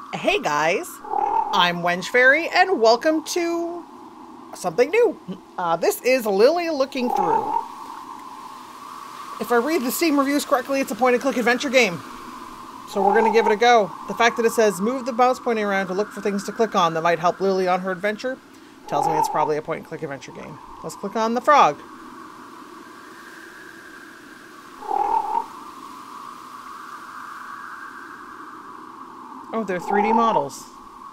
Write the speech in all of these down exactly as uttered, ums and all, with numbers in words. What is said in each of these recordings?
Hey guys, I'm Wenchfaery and welcome to something new. Uh, this is Lilly Looking Through. If I read the Steam reviews correctly, it's a point-and-click adventure game. So we're going to give it a go. The fact that it says move the mouse pointing around to look for things to click on that might help Lily on her adventure tells me it's probably a point-and-click adventure game. Let's click on the frog. Oh, they're three D models.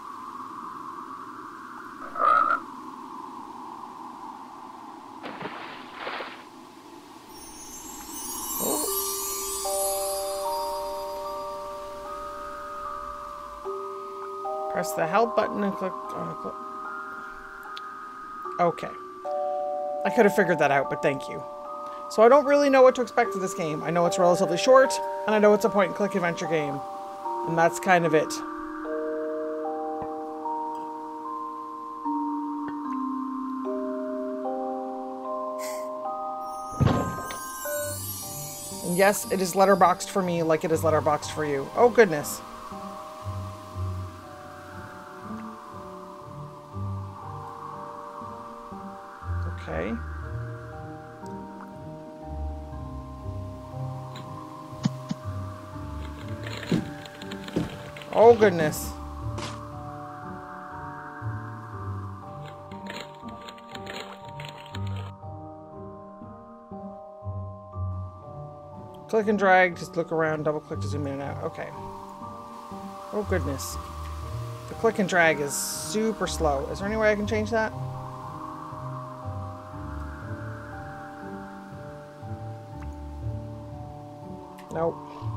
Oh. Press the help button and click on a clip. Okay. I could have figured that out, but thank you. So I don't really know what to expect for this game. I know it's relatively short, and I know it's a point-and-click adventure game. And that's kind of it. And yes, it is letterboxed for me like it is letterboxed for you. Oh goodness. Okay. Oh goodness. Click and drag, just look around, double click to zoom in and out. Okay. Oh goodness. The click and drag is super slow. Is there any way I can change that? Nope.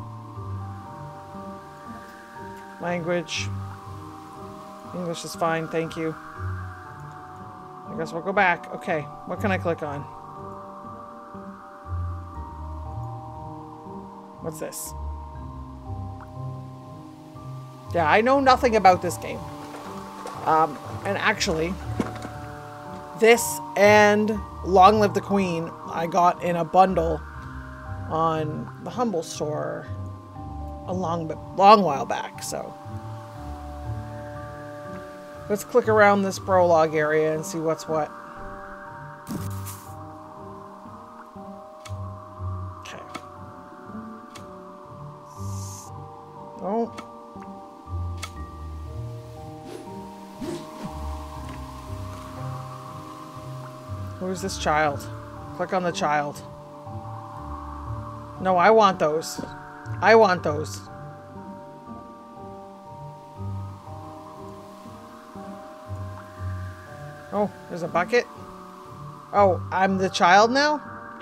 Language. English is fine, thank you. I guess we'll go back. Okay, what can I click on? What's this? Yeah, I know nothing about this game. Um, and actually, this and Long Live the Queen I got in a bundle on the Humble store a long, long while back, so. Let's click around this prologue area and see what's what. Okay. Oh. Who's this child? Click on the child. No, I want those. I want those. Oh, there's a bucket. Oh, I'm the child now?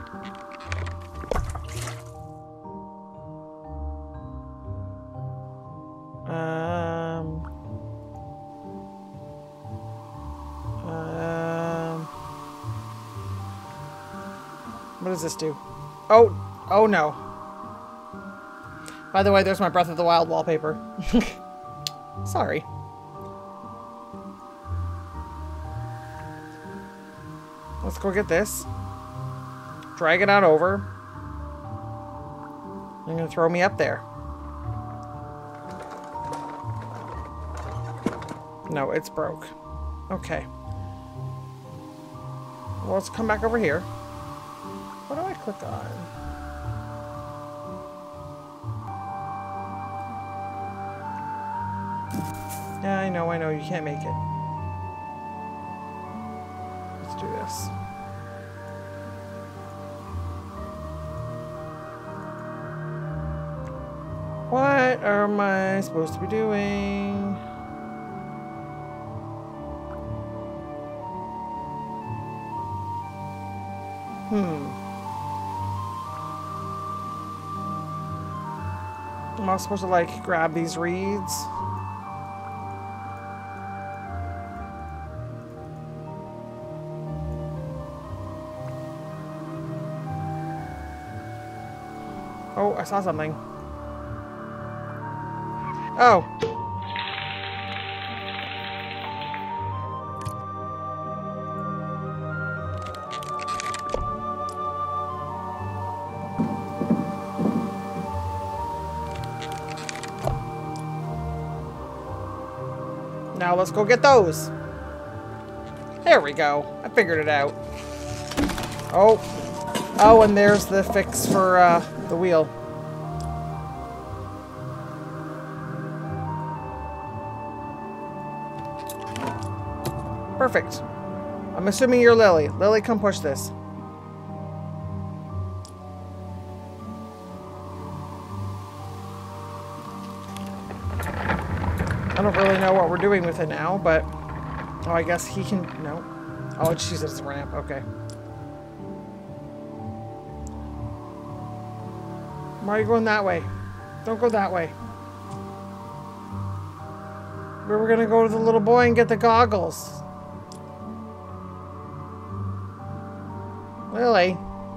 Um. Um. What does this do? Oh, oh no. By the way, there's my Breath of the Wild wallpaper. Sorry. Let's go get this. Drag it on over. You're gonna throw me up there. No, it's broke. Okay. Well, let's come back over here. What do I click on? Yeah, I know, I know, you can't make it. Let's do this. What am I supposed to be doing? Hmm. Am I supposed to, like, grab these reeds? Oh, I saw something. Oh. Now let's go get those. There we go. I figured it out. Oh. Oh, and there's the fix for uh, the wheel. Perfect. I'm assuming you're Lilly. Lilly, come push this. I don't really know what we're doing with it now, but... Oh, I guess he can... No. Oh, it's used as a ramp. Okay. Why are you going that way? Don't go that way. We were gonna go to the little boy and get the goggles. Lilly.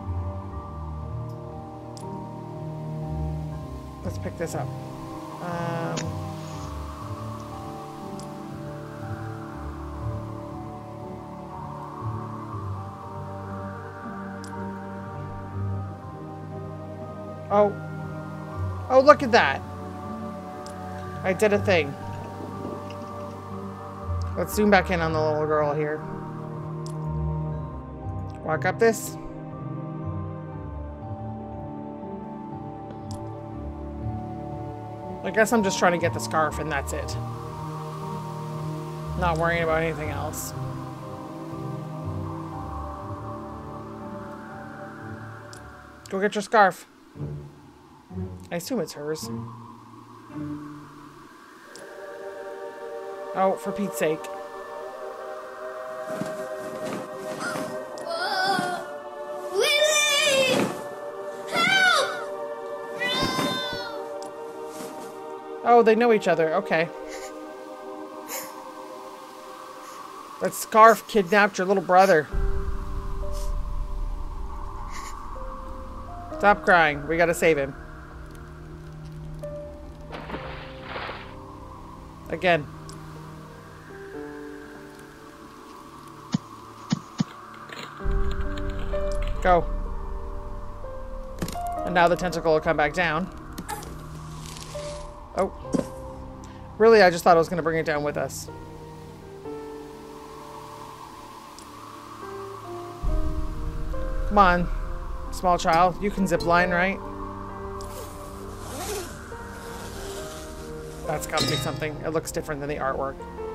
Let's pick this up. Um... Oh. Oh, look at that. I did a thing. Let's zoom back in on the little girl here. Walk up this. I guess I'm just trying to get the scarf and that's it. Not worrying about anything else. Go get your scarf. I assume it's hers. Oh, for Pete's sake. Uh, Lilly! Help! Oh, they know each other. Okay. That scarf kidnapped your little brother. Stop crying. We gotta save him. Again. Go. And now the tentacle will come back down. Oh. Really, I just thought I was going to bring it down with us. Come on, small child. You can zip line, right? That's got to be something. It looks different than the artwork.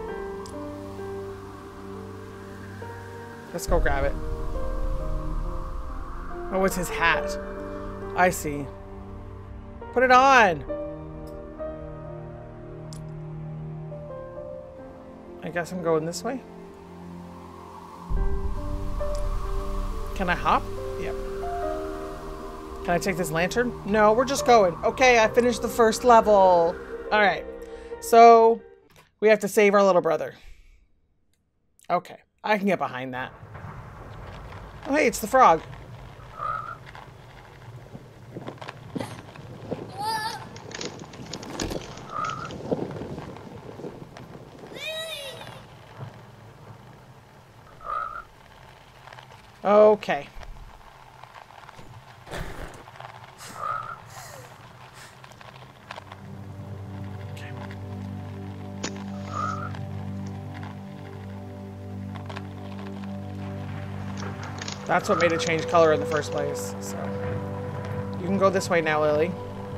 Let's go grab it. Oh, it's his hat. I see. Put it on! I guess I'm going this way. Can I hop? Yep. Can I take this lantern? No, we're just going. Okay, I finished the first level. Alright. So, we have to save our little brother. Okay, I can get behind that. Oh, hey, it's the frog. Okay. Okay. That's what made it change color in the first place. So you can go this way now, Lilly.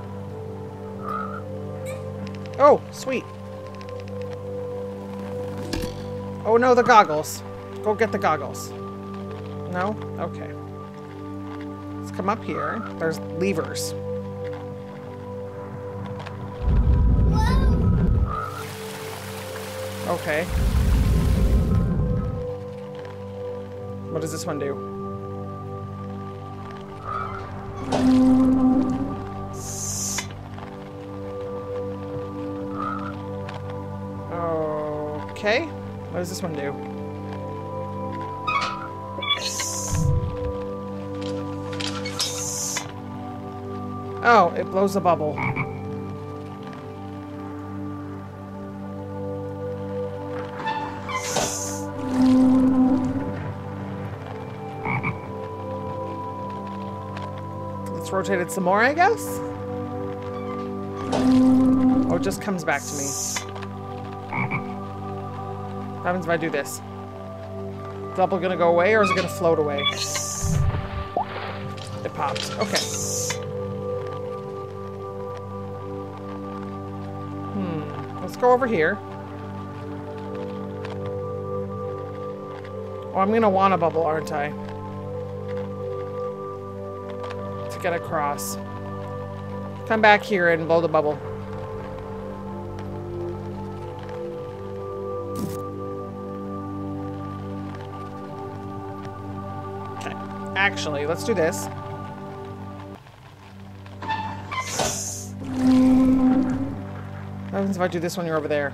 Oh, sweet. Oh no, the goggles. Go get the goggles. No? Okay. Let's come up here. There's levers. Okay. What does this one do? Okay. What does this one do? Oh, it blows a bubble. Let's rotate it some more, I guess? Oh, it just comes back to me. happens if I do this? Bubble gonna go away or is it gonna float away? It popped. Okay. Hmm. Let's go over here. Oh, I'm gonna want a bubble, aren't I? To get across. Come back here and blow the bubble. Okay. Actually, let's do this. What happens if I do this when you're over there?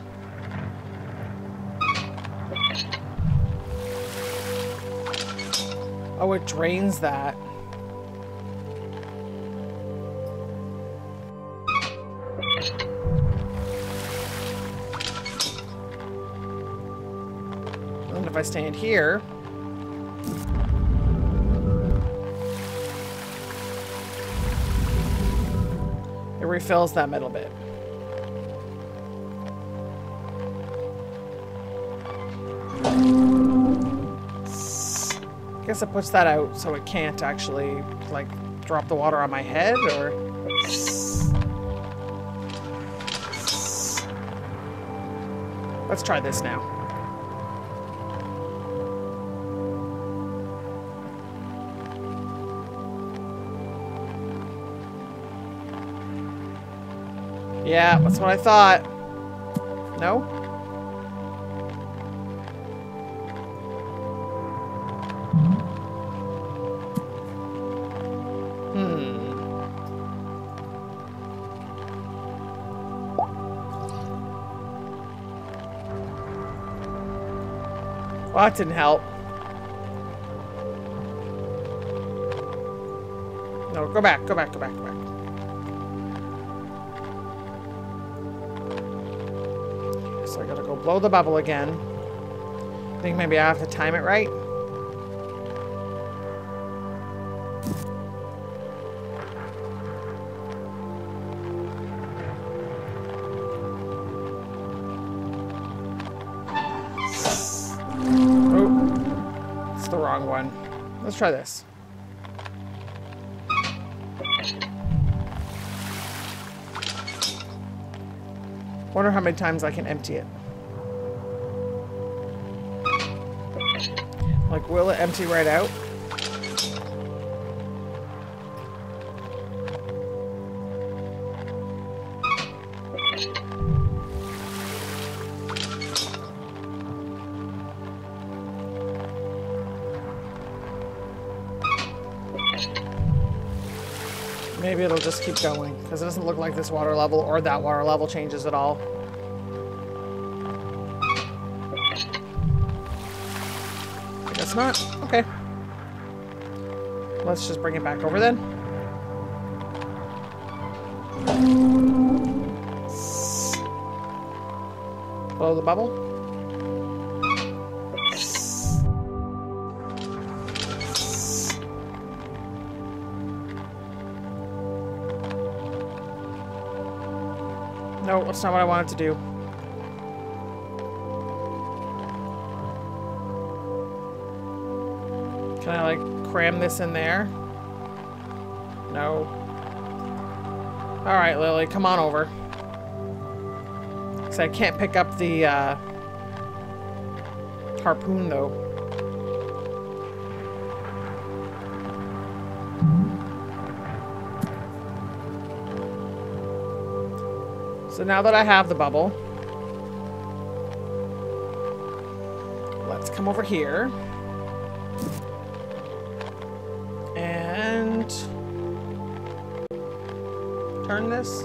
Oh, it drains that. And if I stand here... it refills that middle bit. I guess it puts that out so it can't actually, like, drop the water on my head, or... Let's try this now. Yeah, that's what I thought. No? Hmm. Well, that didn't help. No, go back, go back, go back, go back. So I gotta go blow the bubble again. I think maybe I have to time it right. Oh, it's the wrong one. Let's try this. Wonder how many times I can empty it. Like, will it empty right out? Maybe it'll just keep going, because it doesn't look like this water level or that water level changes at all. I guess not. Okay. Let's just bring it back over then. Blow the bubble. No, that's not what I wanted to do. Can I, like, cram this in there? No. Alright, Lily, come on over. Because I can't pick up the, uh, harpoon, though. So now that I have the bubble, let's come over here and turn this.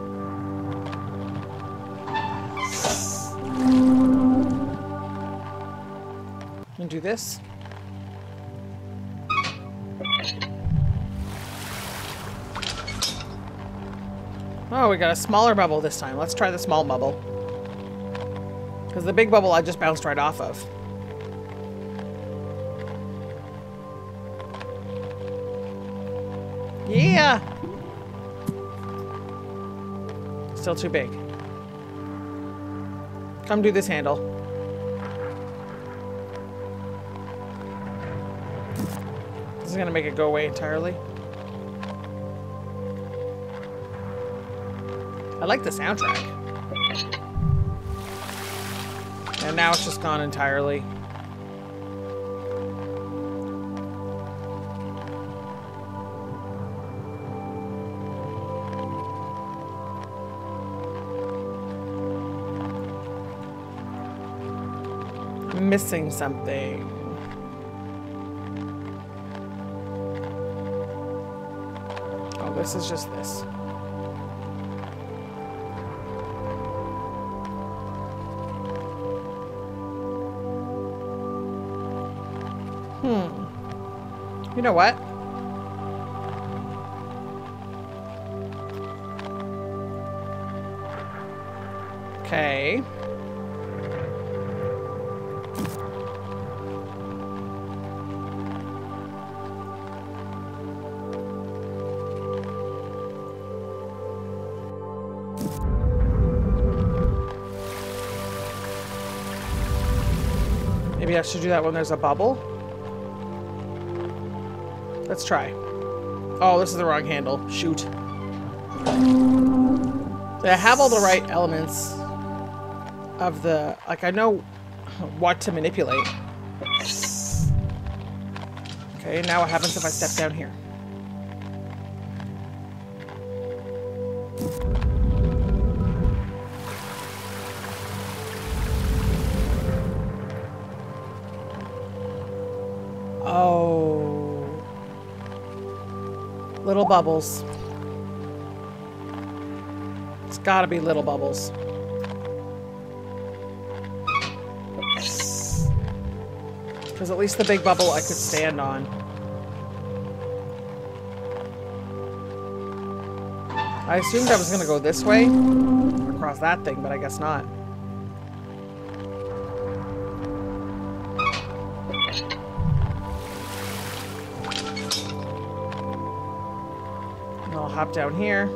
And do this. Oh, we got a smaller bubble this time. Let's try the small bubble. Because the big bubble I just bounced right off of. Yeah! Still too big. Come do this handle. is gonna make it go away entirely. I like the soundtrack. And now it's just gone entirely. I'm missing something. Oh, this is just this. Hmm. You know what? Okay. Maybe I should do that when there's a bubble. Let's try. Oh, this is the wrong handle. Shoot. So I have all the right elements of the... Like, I know what to manipulate. Okay, now what happens if I step down here? Oh. Little bubbles. It's gotta be little bubbles. Because at least the big bubble I could stand on. I assumed I was gonna go this way, across that thing, but I guess not. And I'll hop down here.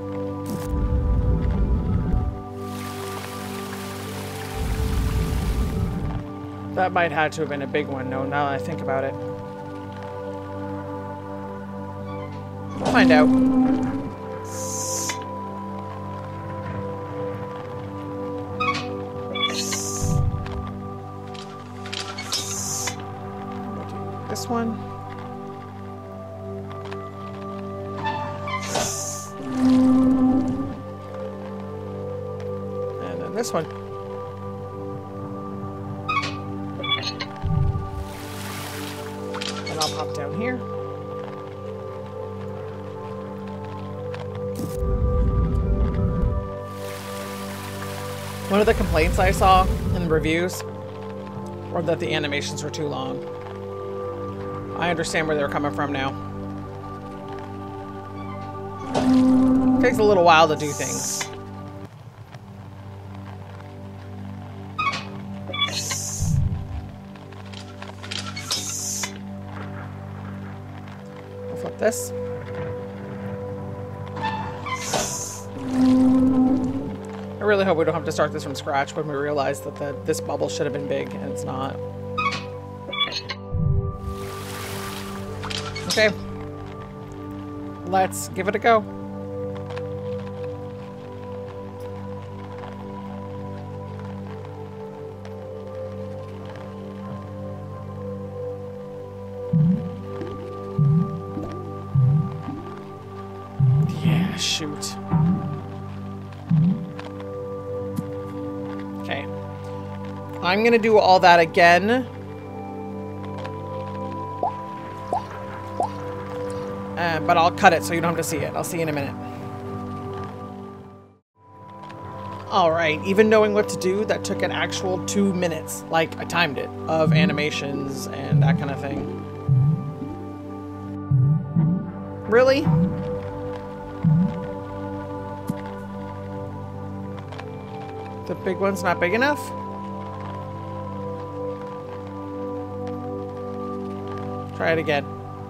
That might have to have been a big one, no, now that I think about it. We'll find out. We'll do this one. And then this one. I'll pop down here. One of the complaints I saw in the reviews were that the animations were too long. I understand where they're coming from now. It takes a little while to do things. Flip this. I really hope we don't have to start this from scratch when we realize that the, this bubble should have been big and it's not. Okay. Let's give it a go. Shoot. Okay. I'm gonna do all that again. Uh, but I'll cut it so you don't have to see it. I'll see you in a minute. Alright, even knowing what to do, that took an actual two minutes. Like, I timed it, of animations and that kind of thing. Really? The big one's not big enough? Try it again.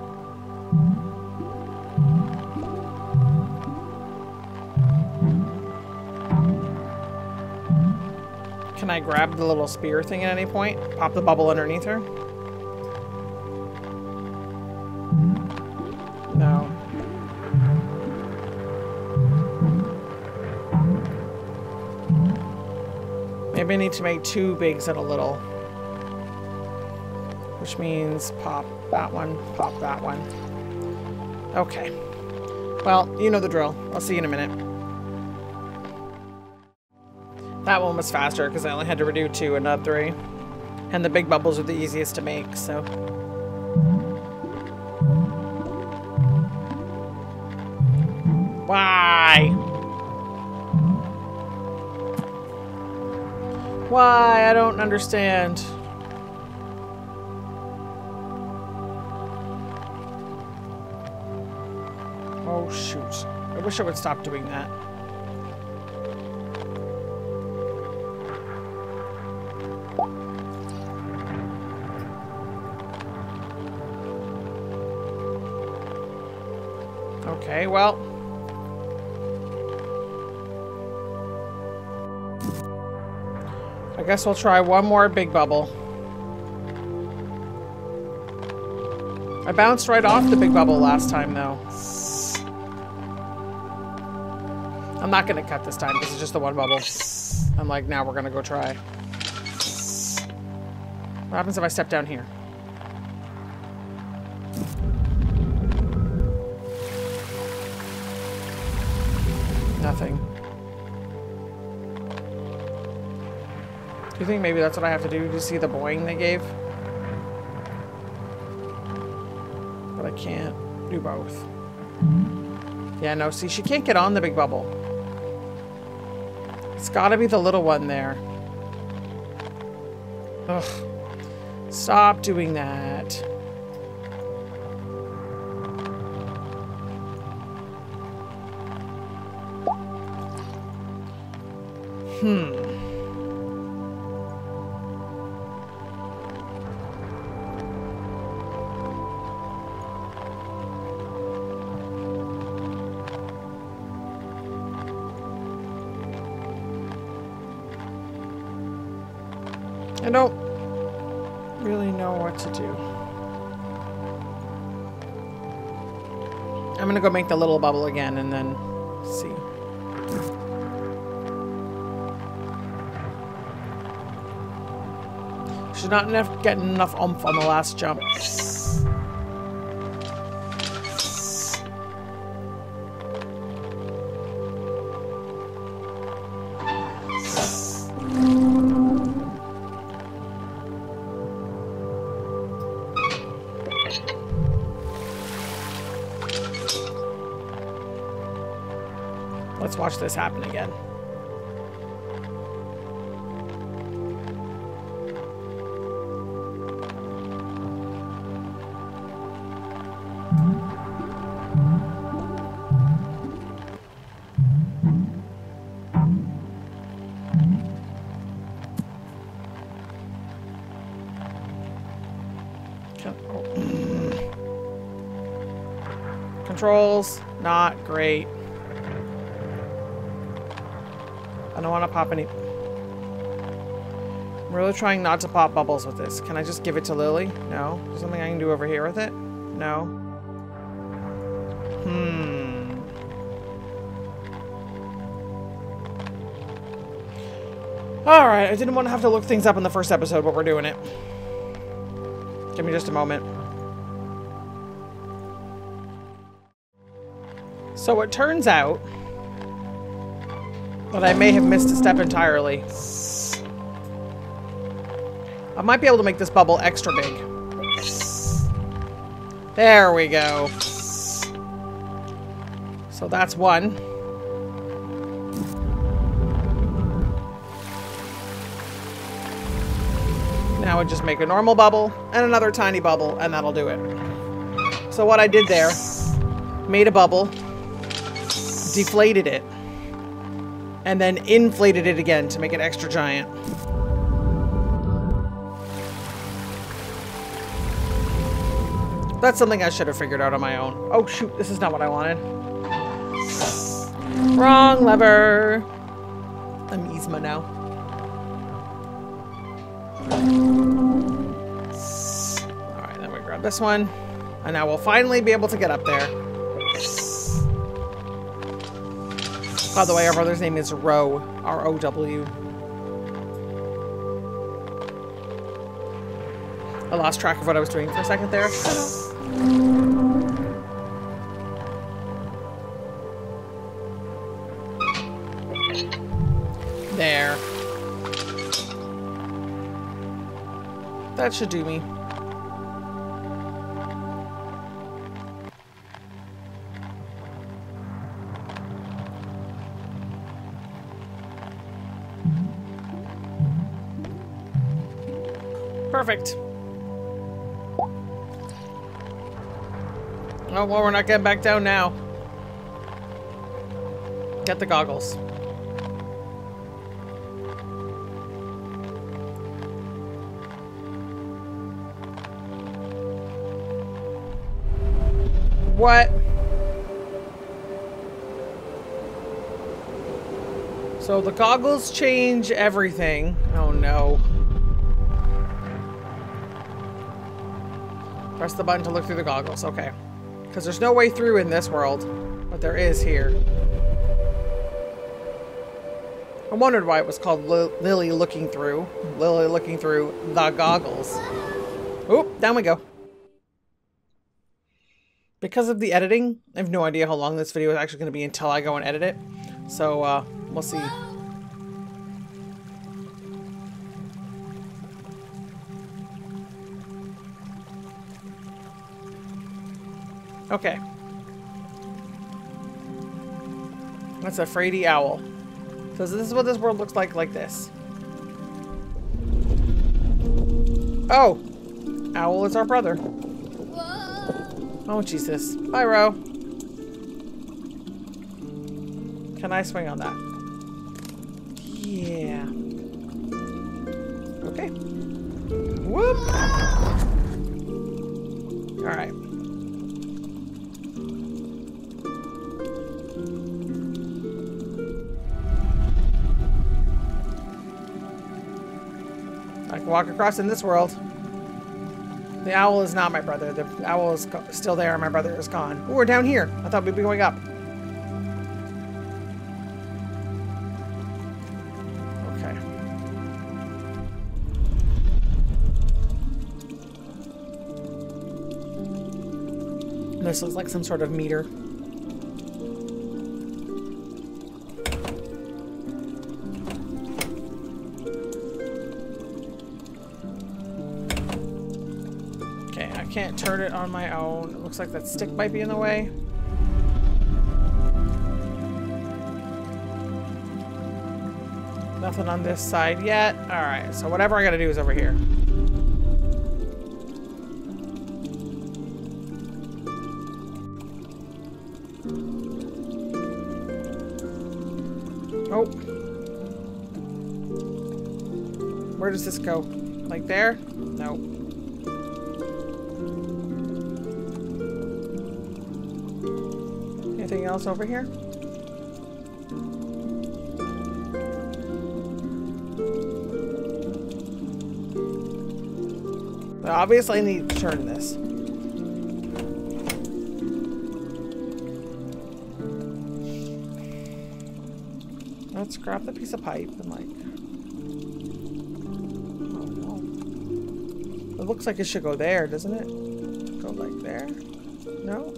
Can I grab the little spear thing at any point? Pop the bubble underneath her? Maybe I need to make two bigs and a little. Which means pop that one, pop that one. Okay. Well, you know the drill. I'll see you in a minute. That one was faster because I only had to redo two and not three. And the big bubbles are the easiest to make, so. Why? Why? I don't understand. Oh, shoot. I wish I would stop doing that. Okay, well. I guess we'll try one more big bubble. I bounced right off the big bubble last time, though. I'm not going to cut this time. This is just the one bubble. I'm like, now we're going to go try. What happens if I step down here? Nothing. Do you think maybe that's what I have to do to see the boing they gave? But I can't do both. Yeah, no, see, she can't get on the big bubble. It's gotta be the little one there. Ugh. Stop doing that. Hmm. I don't really know what to do. I'm gonna go make the little bubble again and then see. She's not enough getting enough oomph on the last jump. Let's watch this happen again. Controls, not great. I don't want to pop any. I'm really trying not to pop bubbles with this. Can I just give it to Lily? No. Is there something I can do over here with it? No. Hmm. Alright, I didn't want to have to look things up in the first episode, but we're doing it. Give me just a moment. So it turns out that I may have missed a step entirely. I might be able to make this bubble extra big. There we go. So that's one. Now I just make a normal bubble and another tiny bubble, and that'll do it. So what I did there, made a bubble, deflated it, and then inflated it again to make it extra giant. That's something I should have figured out on my own. Oh shoot, this is not what I wanted. Wrong lever. I'm Yzma now. Alright, then we grab this one. And now we'll finally be able to get up there. By the way, our brother's name is Row. R O W. I lost track of what I was doing for a second there. There. That should do me. Perfect. Oh, well, we're not getting back down now. Get the goggles. What? So the goggles change everything. Oh no. Press the button to look through the goggles. Okay. Because there's no way through in this world. But there is here. I wondered why it was called Li Lilly Looking Through. Lilly Looking Through the goggles. Oop, down we go. Because of the editing, I have no idea how long this video is actually going to be until I go and edit it. So, uh, we'll see. Okay. That's a fraidy owl. So this is what this world looks like, like this. Oh! Owl is our brother. Oh, Jesus. Bye, Ro. Can I swing on that? Yeah. Okay. Whoop! Alright. I can walk across in this world. The owl is not my brother. The owl is still there and my brother is gone. Ooh, we're down here. I thought we'd be going up. Okay. This looks like some sort of meter. Can't turn it on my own. It looks like that stick might be in the way. Nothing on this side yet. Alright, so whatever I gotta do is over here. Oh. Where does this go? Like there? No. Anything else over here? Obviously, I need to turn this. Let's grab the piece of pipe and like... Oh no. It looks like it should go there, doesn't it? Go like there? No?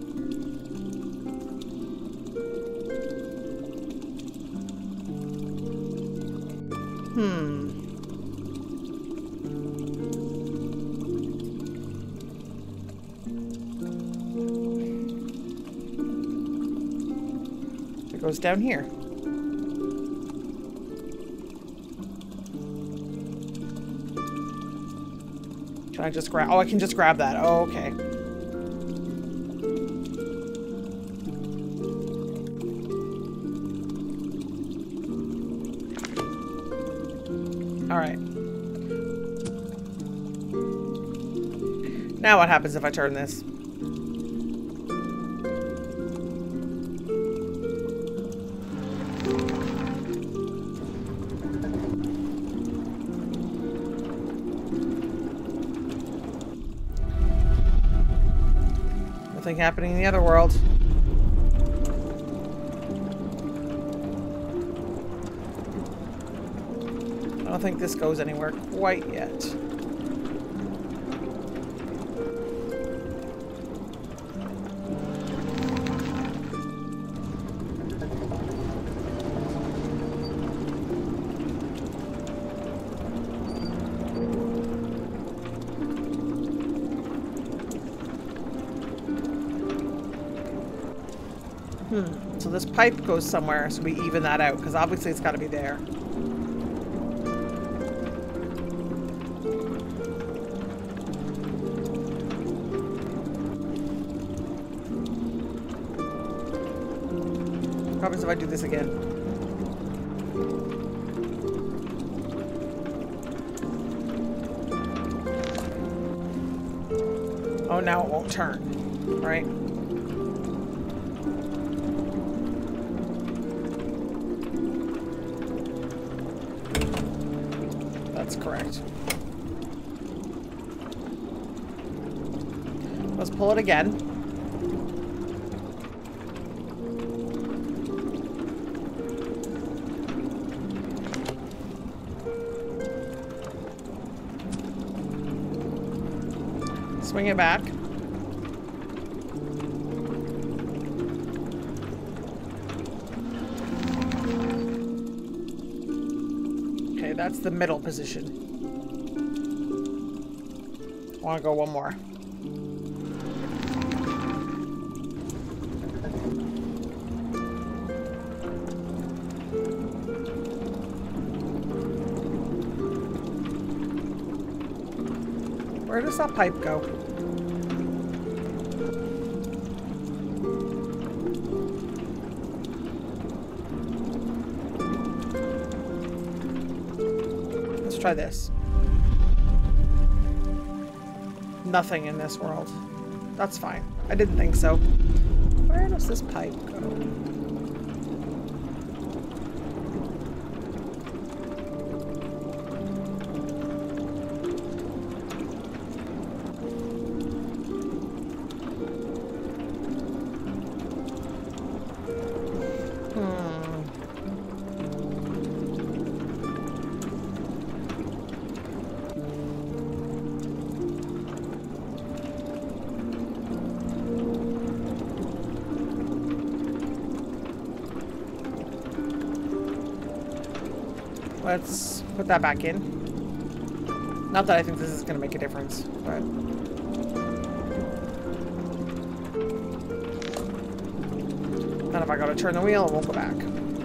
Hmm. It goes down here. Can I just grab? Oh, I can just grab that. Oh, okay. Alright. Now what happens if I turn this? Nothing happening in the other world. I don't think this goes anywhere quite yet. Hmm. So this pipe goes somewhere, so we even that out, because obviously it's got to be there. What happens if I do this again? Oh, now it won't turn, right? That's correct. Let's pull it again. Swing it back. Okay, that's the middle position. I want to go one more. Where does that pipe go? Let's try this. Nothing in this world. That's fine. I didn't think so. Where does this pipe go? Let's put that back in. Not that I think this is going to make a difference, but... Then if I go to turn the wheel, it won't go back.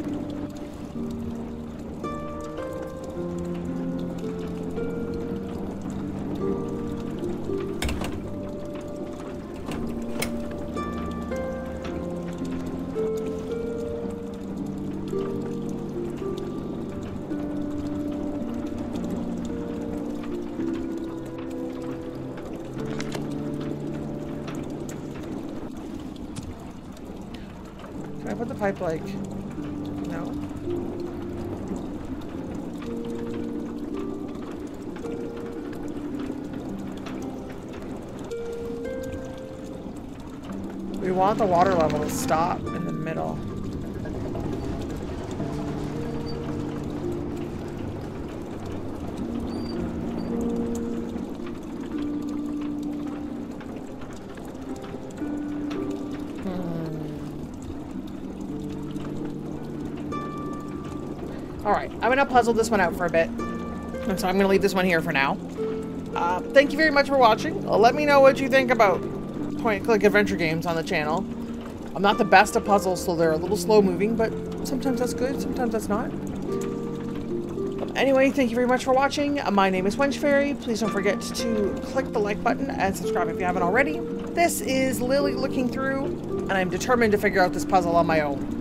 Can I put the pipe like... No? We want the water level to stop in the middle. Alright, I'm going to puzzle this one out for a bit. And so I'm going to leave this one here for now. Uh, thank you very much for watching. Let me know what you think about point-and-click adventure games on the channel. I'm not the best at puzzles, so they're a little slow-moving, but sometimes that's good, sometimes that's not. Anyway, thank you very much for watching. My name is Wenchfaery. Please don't forget to click the like button and subscribe if you haven't already. This is Lilly Looking Through, and I'm determined to figure out this puzzle on my own.